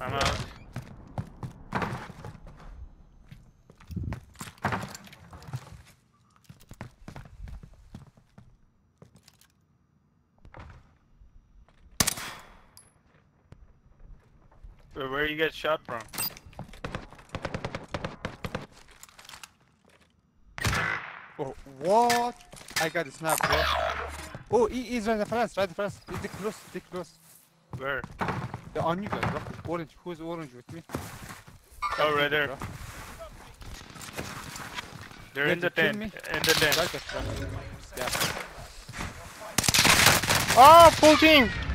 I'm out. Where you get shot from? Oh, what? I got a snap, bro. Oh, he's right in front, right in front. Stick close, stick close. Where? They're on you guys, bro. Orange, who's orange with me? Oh, right there. Bro. They're Wait, in the kill tent. me? In the tent. Right there, bro. Scav. Oh, full team!